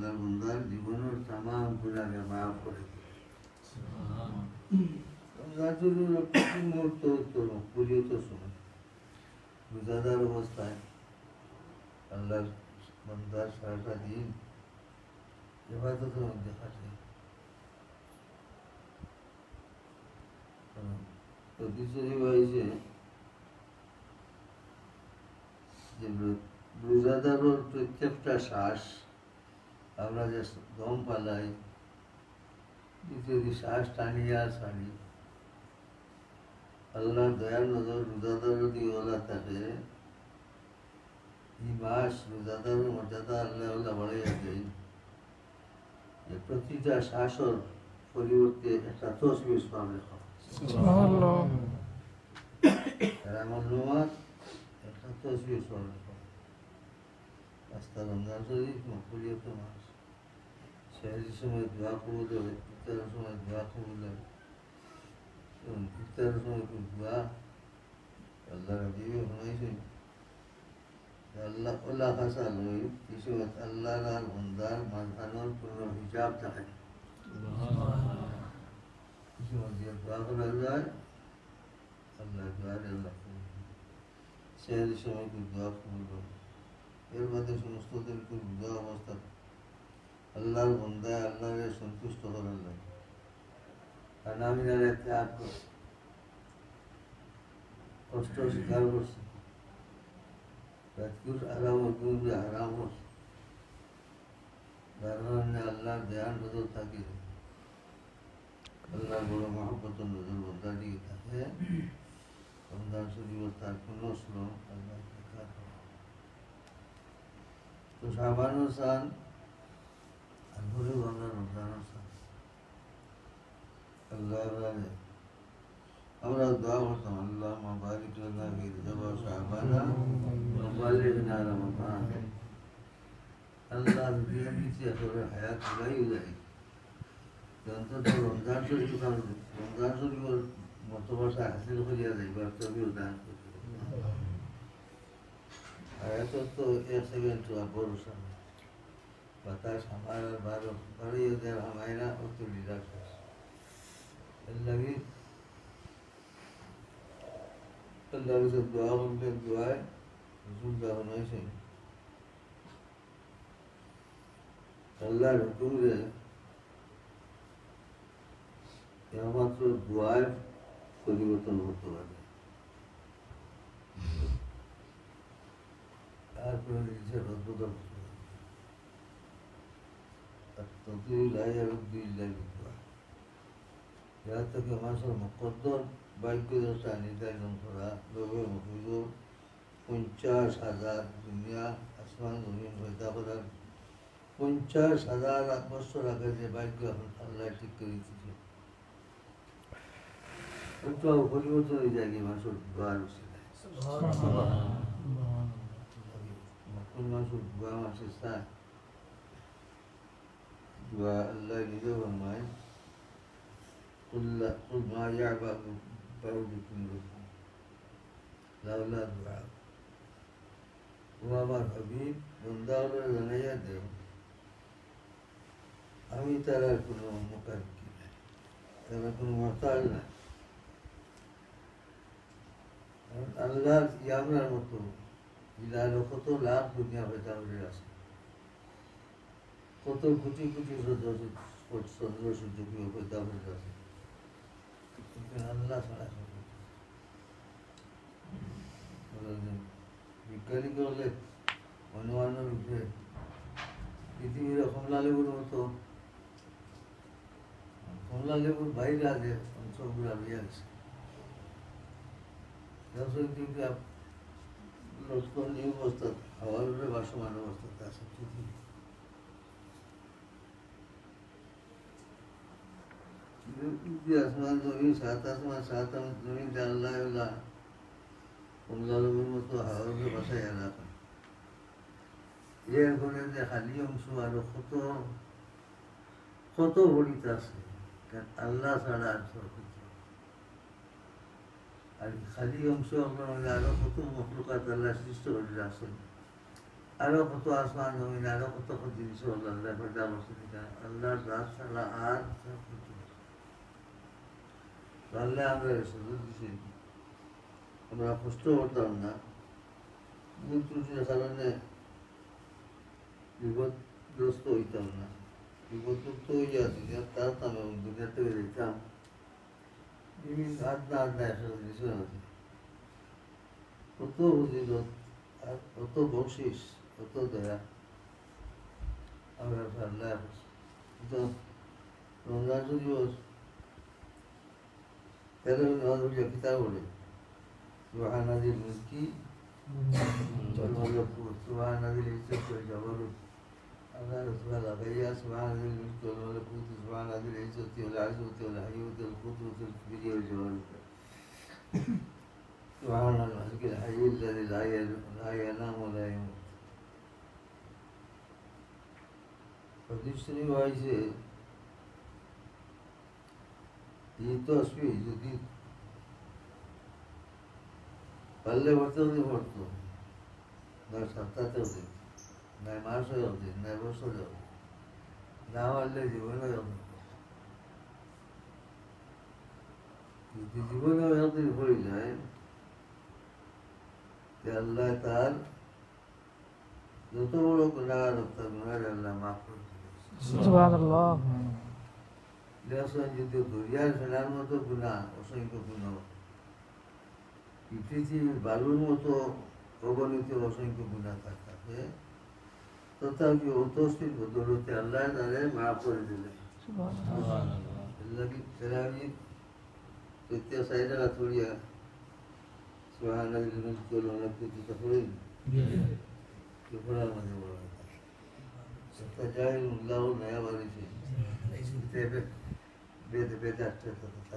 আল্লাহর বান্দার জীবনের তামাম গুনাহকে মাফ করে দিবে। প্রতি মুহূর্ত পরিহত সময় রোজাদার অবস্থায় আল্লাহর বান্দার সারাটা দিন ইবাদতের মধ্যে কাটে। তো কিছু হয়েছে যে রোজাদারের প্রত্যেকটা শ্বাস আমরা যে দম পালাই, যদি শ্বাস টানিয়া ছাড়ি, আল্লাহর দয়ার নজর রোজাদারের দিকে ওলা থাকে। এই মাস রোজাদারের মর্যাদা আল্লাহ বাড়াইয়া দেয় যে প্রতিটা শ্বাসের পরিবর্তে একটা তসবিহ সওয়াব লেখা আমার নমাজ একটা তসবিহ সওয়াব লেখা। রাস্তা রমজান শরীফ মকবুলিয়ত মাস, সেহরির সময় দোয়া কবুল হয়, ইফতারের সময় দোয়া কবুল হয়, এবং ইফতারের সময় খুব দোয়া আল্লাহ রাজিবে শোনাইছেন। আল্লাহ আল্লাহ কাছে লই কিছু আল্লাহ আর বন্দার মাঝখানোর কোনো হিসাব থাকে না। কিছু মধ্যে দোয়া করা যায়, আল্লাহ দোয়া আল্লাহ সেহরির সময় খুব দোয়া কবুল হয়। এর মধ্যে সমস্ত দিন খুব দোয়া অবস্থা আল্লাহর বন্দায় আল্লাহকে সন্তুষ্ট করার লাগে। আর আমি ত্যাগ করছি, কষ্ট স্বীকার করছি, আরাম আরাম করছি, যার কারণে আল্লাহর দয়ার নজর থাকে, আল্লাহর বড় মহব্বতের নজর বন্দার দিকে থাকে। রমজান শরীফ তার কোনো শ্রম আল্লাহ দেখা করে। তো শাবানুর সান আর ভরে আমরা রমজানুর সান আল্লাহ আমরা দোয়া করতাম, আল্লাহ বারিক লানা ফি রজব ওয়া শাবানা ওয়া বাল্লিগনা রমাদান। আল্লাহ দুনিয়া নিচে আসলে হায়াত গুলাই যায়, অন্তত রমজান শরীফের মতবাসা হাসিল করিয়া যাইবার তবেও দান করি। হায়াতের তো 1 সেকেন্ড ভরসা নেই, বাতাস আমার বাড়িয়ে দেয় হামায়না অত লিরাস এর লাগে আল্লাহর কাছে দোয়া করলে দোয়ায় রসুল যখন হয়েছেন আল্লাহর হুকুমে একমাত্র দোয়ায় পরিবর্তন হতে পারে। তারপরে নিজের অদ্ভুত যার থেকে মানুষের মুকদ্দর বাক্য দশা নির্ধারণ করা লোভে মফিজুর 50,000 দুনিয়া আসমান জমিন পয়দা করার 50,000 বছর আগে যে বাক্য এখন আল্লাহ ঠিক করে দিচ্ছে, ওটাও পরিবর্তন হয়ে যায় কি মানুষের দোয়ার উচিলায়। কোন মানুষের দোয়া মানুষের চায়, দোয়া আল্লাহ নিজেও ফরমায় قل ما يعبأ بكم لولا دعاء। ও আমার হাবিব বন্দাওয়ালা জানাইয়া দেও আমি তারা কোনো মোকাবিকি নাই, তারা কোনো মতাল নাই। আল্লাহর ইয়ামরার মতো ইলার কত লাখ দুনিয়া হয়তো আছে, কত কোটি কোটি চন্দ্র সূর্য হয়তো আছে, আল্লাহ ছাড়া বিজ্ঞানীকে হলে অনুমানের রূপে পৃথিবীর কমলা লেবুর মতো কমলা লেবুর বাইরে আগে অঞ্চলগুলো রয়ে গেছে। লস্কর নিয়ে অবস্থা হাওয়ার উপরে ভাসমান অবস্থাতে আছে পৃথিবী। আসমান জমিন সাত আসমান সাত জমিন আল্লাহ কমলা লেবুর মতো হাওয়ার উপরে বাসায় রাখা। এরপরে যে খালি অংশ আরো কত কত বড়িতে আছে, আল্লাহ ছাড়া আর আর খালি অংশ আপনার আরো কত মখলুকাত আল্লাহ সৃষ্ট করে রাখছেন। আরো কত আসমান জমিন আরো কত কত জিনিস হলো আল্লাহ পয়দা বসে থেকে আল্লাহর রাত ছাড়া আর আল্লাহ আমরা সুযোগ দিছি আমরা কষ্ট করতাম না ভুল ত্রুটির কারণে বিপদগ্রস্ত হইতাম না বিপদমুক্ত হইয়া তার তামে দুনিয়া থেকে যেতাম বিভিন্ন আড্ডা আড্ডা একসাথে জিনিসের আছে কত ফজিলত আর কত বকশিস কত দয়া আমরা আল্লাহ তো রমজান দিবস তেরো নজর কিতাব বলে سبحان ذي الملك والملكوت سبحان ذي العزة والجبروت أمانة الغيا سبحان ذي الملك والملكوت سبحان ذي العزة والعزوة والحيوة والقدرة والكبرياء والجبروت سبحان الملك الحي الذي لا ينام ولا يموت فديشتري وايزه ये तो असली जदीद पल्ले बढ़ते नहीं बढ़ते न सत्ताते होते न मास हो जाते न वर्ष हो जाते ना वाले जीवन हो जाते यदि जीवन हो जाते हो ही जाए कि अल्लाह तार जो तो वो लोग गुनाह रखता गुनाह अल्लाह माफ कर दे सुभान अल्लाह लेकिन जितने दुनिया फैलाने में तो गुनाह उसमें को गुनाह পৃথিবীর বালুর মতো অগণিত অসংখ্য গুনাহ থাকতে তথাপি অতস্তির বদলতে আল্লাহ তারে মাফ করে দিলেন তেরাবি তৃতীয় সাইডে থোড়িয়া সুবহান আল্লাহ কোলনা কুতুতা পড়েন কি পড়ার মধ্যে বলা সত্তা জাহিল আল্লাহ নয়া বাড়িছে তেবে বেদে বেদে আসতে কথা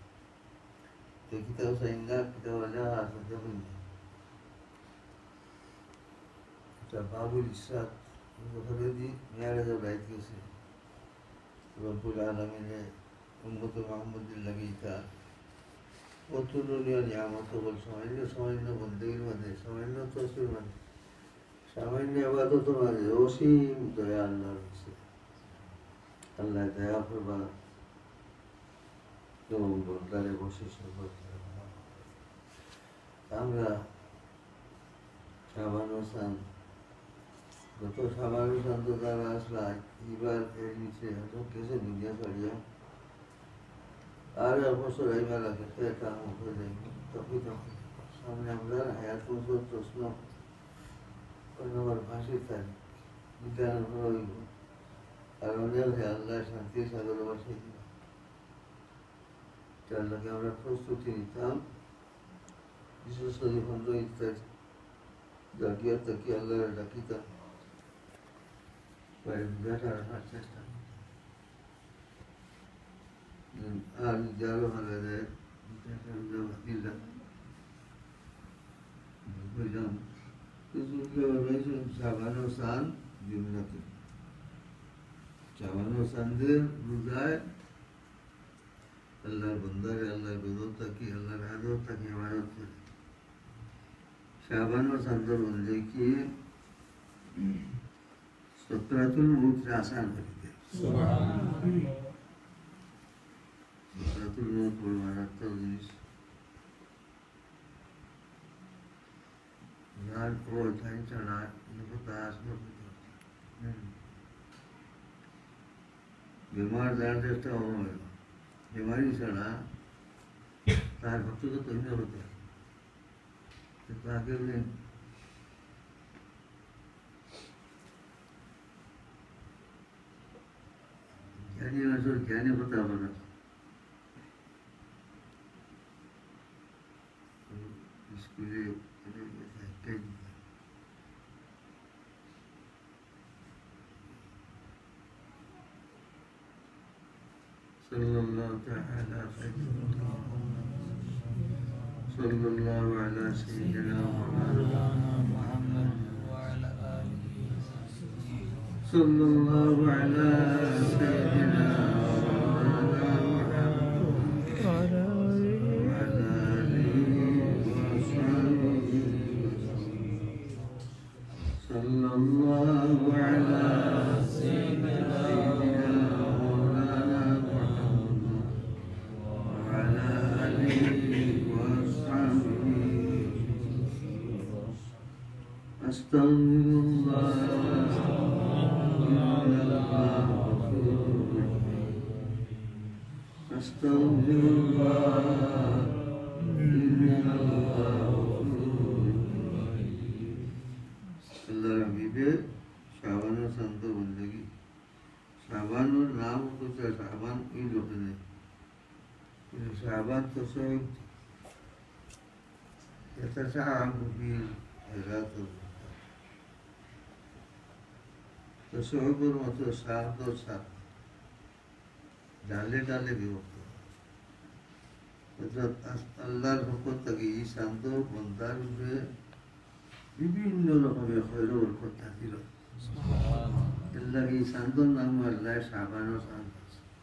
kita sehingga kita wajah saja punya kita babul israt itu di nyara jauh baik itu Rabbul Alamin ummat Muhammad lagi था वो तो दुनिया नियामत को बोल समझने बंदगी में समझने तो सिर्फ में समझने वाला तो तुम्हारे उसी दया अल्लाह से अल्लाह दया पर बात तो बंदारे कोशिश करते আমরা সাবানুসান গত সাবানুসান তো তারা আসলা এবার এর নিচে এত কেসে দুনিয়া ছাড়িয়া আর বছর এইবার আগে এটা হয়ে যাই তখন সামনে আমরা হায়াত বছর প্রশ্ন নম্বর ফাঁসি তাই বিজ্ঞান হইব আর অনেক আল্লাহ শান্তি সাগর বসে দিব তার লাগে আমরা প্রস্তুতি নিতাম বিশেষ করে খন্ড ইত্যাদি জাগিয়া তাকি আল্লাহর ডাকিতা বিরাট রাখার চেষ্টা আর যারও ভালো দেয় দিলাম বুঝলাম সাবানো সান জুমলাতে সাবানো সানদের রোজায় আল্লাহর বন্দারে আল্লাহর বেদত থাকি আল্লাহর হাজত থাকি ইবাদত করে शाबान और संदर बंदे की सत्रतुल मौत से आसान कर दिया सत्रतुल मौत बोल मारा तो जिस यार वो टाइम चला ये तो ताश में बीमार ज़्यादा देता हो बीमारी चला तार भक्तों को तो नहीं होता आगे में ज्ञानी नजर ज्ञानी होता बना इसके लिए सल्लल्लाहु तआला صلى الله على سيدنا محمد وعلى آله صلى الله على سيدنا محمد وعلى آله وصحبه صلى الله على سيدنا مولانا محمد وعلى آله وأصحابه أستغفر الله إن الله غفور أستغفر الله إن الله अल्लाह हबीबे शाबान संत बंदगी शाबान नाम तो शाबान ई लोग ने शाबान तो से يتشعب في حياة تشعب وتشعب وتشعب डाले डाले भी होते मतलब अल्लाह हुक्म तक ये शांत बंदार में বিভিন্ন রকমের খৈর বরকত থাকিল এর লাগে এই শান্তর নাম আল্লাহ শাবানও শান্ত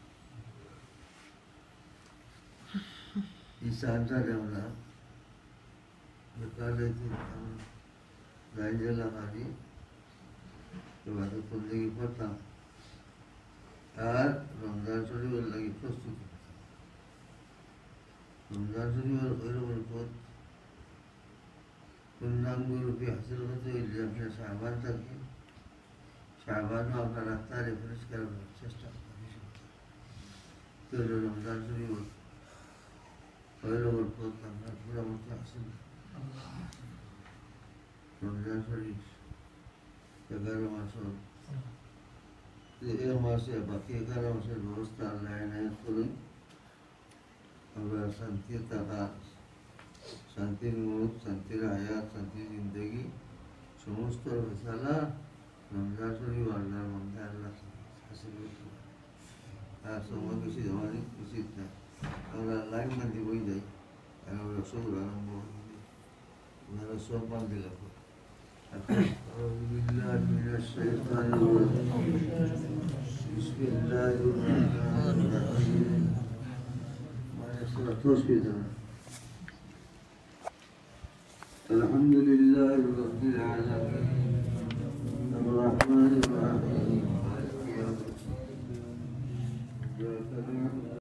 এই শান্তটা আমরা বেকার গাইজেলা হারি এবার বন্দগি করতাম আর রমজান শরীফের লাগে প্রস্তুতি রমজান শরীফের খৈর বরকত पूर्णांगरूपी हासिल होते हुए अपने शाबान तक शाबान में अपना रास्ता रेफरेंस कर चेष्टा तो रमजान शरीफ पहले बरकत अपना पूरा मतलब हासिल रमजान शरीफ 11 मास एक मास से बाकी 11 मास व्यवस्था अल्लाह ने करें और शांति तक শান্তির মুখ শান্তির হায়াত শান্তির জিন্দগি সমস্ত ফেসালা রমজান শরীফ আল্লাহর মধ্যে আল্লাহ হাসিল করতে পারে আর সময় বেশি জমানি উচিত না আমরা লাইন বান্ধি বই যাই আমরা সব আরম্ভ ওনারা সব বান্ধি লাগবে أعوذ بالله من الشيطان الرجيم بسم الله الرحمن الرحيم الحمد لله رب العالمين الرحمن الرحيم مالك يوم الدين